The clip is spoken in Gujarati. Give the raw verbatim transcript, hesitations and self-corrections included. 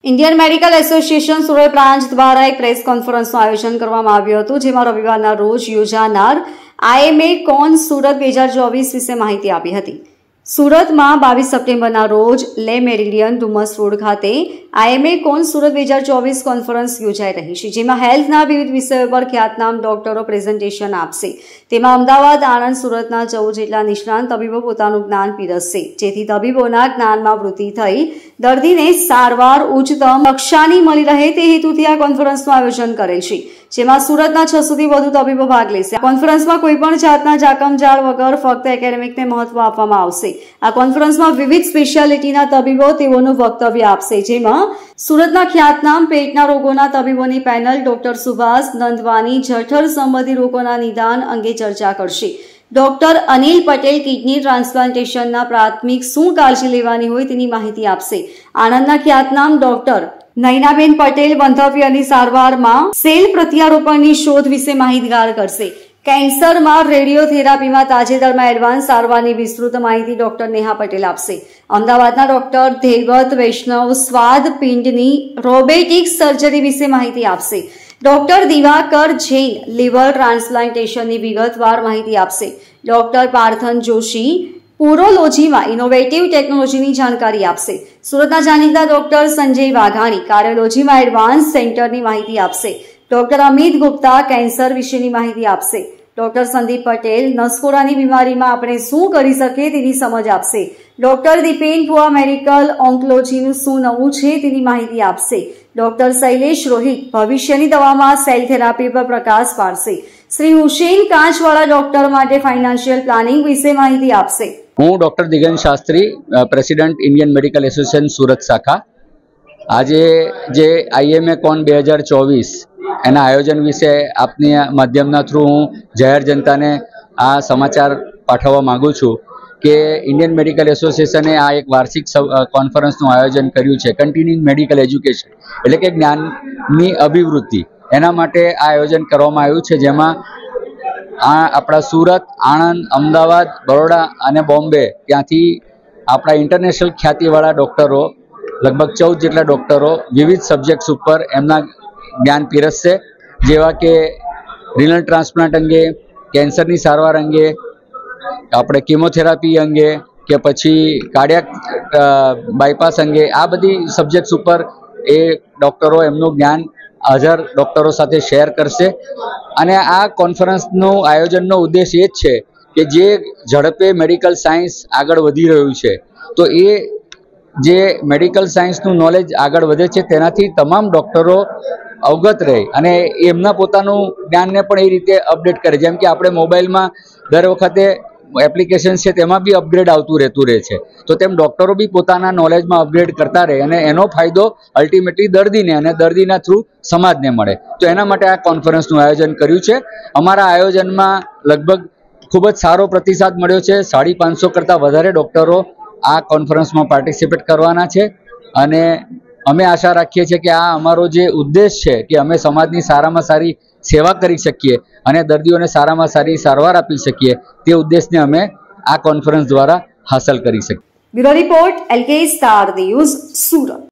Indian medical association Surat branch દ્વારા એક પ્રેસ કોન્ફરન્સનું આયોજન કરવામાં આવ્યું હતું, જેમાં રવિવારના રોજ યોજાનાર આઈએમએ કોન સુરત બે હજાર ચોવીસ વિશે માહિતી આપી હતી. સુરતમાં બાવીસ સપ્ટેમ્બરના રોજ લે મેરિડિયન ડુમસ રોડ ખાતે આઈએમએ કોન સુરત બે હજાર ચોવીસ કોન્ફરન્સ યોજાઈ રહી છે, જેમાં હેલ્થના વિવિધ વિષયો પર ખ્યાતનામ ડોક્ટરો પ્રેઝન્ટેશન આપશે. તેમાં અમદાવાદ, આણંદ, સુરતના ચૌદ જેટલા નિષ્ણાંત તબીબો પોતાનું જ્ઞાન પીરસશે, જેથી તબીબોના જ્ઞાનમાં વૃદ્ધિ થઈ દર્દીને સારવાર ઉચ્ચતમ કક્ષાની મળી રહે તે હેતુથી આ કોન્ફરન્સનું આયોજન કરેલ છે, જેમાં સુરતના છ સુધી વધુ તબીબો ભાગ લેશે. કોન્ફરન્સમાં કોઈપણ જાતના જાકમજાળ વગર ફક્ત એકેડેમિકને મહત્વ આપવામાં આવશે. આ કોન્ફરન્સમાં વિવિધ સ્પેશિયાલિટીના તબીબો તેઓનું વક્તવ્ય આપશે, જેમાં સુરતના ખ્યાતનામ પેટના રોગોના તબીબોની પેનલ ડોક્ટર સુભાષ નંદવાની જઠર સંબંધી રોગોના નિદાન અંગે ચર્ચા કરશે. ડોક્ટર અનિલ પટેલ કિડની ટ્રાન્સપ્લાન્ટેશનના પ્રાથમિક શું કાળજી લેવાની હોય તેની માહિતી આપશે. આણંદના ખ્યાતનામ ડોક્ટર નયનાબેન પટેલ વંધવ્યની સારવારમાં સેલ પ્રત્યારોપણની શોધ વિશે માહિતગાર કરશે. કેન્સરમાં રેડિયોથેરાપીમાં તાજેતરમાં એડવાન્સ સારવારની વિસ્તૃત માહિતી ડોક્ટર નેહા પટેલ આપશે. અમદાવાદના ડોક્ટર દેવત વૈષ્ણવ સ્વાદ પિંડની રોબોટિક સર્જરી વિશે માહિતી આપશે. ડોક્ટર દિવાકર જૈન લીવર ટ્રાન્સપ્લાન્ટેશનની વિગતવાર માહિતી આપશે. ડોક્ટર પાર્થન જોશી પુરોલોજીમાં ઇનોવેટિવ ટેકનોલોજીની જાણકારી આપશે. સુરતના જાણીતા ડોક્ટર સંજય વાઘાણી કાર્ડિયોલોજીમાં એડવાન્સ સેન્ટરની માહિતી આપશે. ડોક્ટર અમિત ગુપ્તા કેન્સર વિશેની માહિતી આપશે. ડોક્ટર સંદીપ પટેલ નસકોરાની બીમારીમાં આપણે શું કરી શકીએ તેની સમજ આપશે. ડોક્ટર દીપેન પુઆ મેડિકલ ઓન્કોલોજીનું શું નવું છે તેની માહિતી આપશે. ડોક્ટર શૈલેષ રોહિત ભવિષ્યની દવામાં સેલ થેરાપી પર પ્રકાશ પાડશે. શ્રી હુસેન કાંચવાળા ડોક્ટર માટે ફાઇનાન્શિયલ પ્લાનિંગ વિશે માહિતી આપશે. હું doctor Digant Shastri, president Indian medical association Surat શાખા. આજે જે આઈએમએ કોન બે હજાર ચોવીસ એના આયોજન વિશે આપની માધ્યમના થ્રુ હું જાહેર જનતાને આ સમાચાર પાઠવવા માગું છું કે ઇન્ડિયન મેડિકલ એસોસિએશને આ એક વાર્ષિક કોન્ફરન્સનું આયોજન કર્યું છે, કન્ટિન્યુઇંગ મેડિકલ એજ્યુકેશન એટલે કે જ્ઞાનની અભિવૃદ્ધિ. એના માટે આ આયોજન કરવામાં આવ્યું છે, જેમાં આ આપણા સુરત, આણંદ, અમદાવાદ, બરોડા અને બોમ્બે ત્યાંથી આપણા ઇન્ટરનેશનલ ખ્યાતિવાળા ડૉક્ટરો લગભગ ચૌદ જેટલા ડૉક્ટરો વિવિધ સબ્જેક્ટ્સ ઉપર એમના જ્ઞાન પીરસશે, જેવા કે રિનલ ટ્રાન્સપ્લાન્ટ અંગે, કેન્સરની સારવાર અંગે, આપણે કિમોથેરાપી અંગે કે પછી કાર્ડિયાક બાયપાસ અંગે આ બધી સબ્જેક્ટ્સ ઉપર એ ડૉક્ટરો એમનું જ્ઞાન હાજર ડૉક્ટરો સાથે શેર કરશે. અને આ કોન્ફરન્સનું આયોજનનો ઉદ્દેશ એ જ છે કે જે ઝડપે મેડિકલ સાયન્સ આગળ વધી રહ્યું છે, તો એ જે મેડિકલ સાયન્સનું નોલેજ આગળ વધે છે તેનાથી તમામ ડૉક્ટરો અવગત રહે અને એમના પોતાનું જ્ઞાનને પણ એ રીતે અપડેટ કરે. જેમ કે આપણે મોબાઈલમાં દર વખતે એપ્લિકેશન છે તેમાં બી અપગ્રેડ આવતું રહેતું રહે છે, તો તેમ ડૉક્ટરો બી પોતાના નોલેજમાં અપગ્રેડ કરતા રહે અને એનો ફાયદો અલ્ટિમેટલી દર્દીને અને દર્દીના થ્રુ સમાજને મળે. તો એના માટે આ કોન્ફરન્સનું આયોજન કર્યું છે. અમારા આયોજનમાં લગભગ ખૂબ જ સારો પ્રતિસાદ મળ્યો છે. સાડી પાંચસો કરતાં વધારે ડૉક્ટરો આ કોન્ફરન્સમાં પાર્ટિસિપેટ કરવાના છે અને અમે આશા રાખીએ છીએ કે આ અમારો જે ઉદ્દેશ છે કે અમે સમાજની સારામાં સારી સેવા કરી શકીએ અને દર્દીઓને સારામાં સારી સારવાર આપી શકીએ, તે ઉદ્દેશને અમે આ કોન્ફરન્સ દ્વારા હાંસલ કરી શકીએ. Bureau report, LK star news, Surat.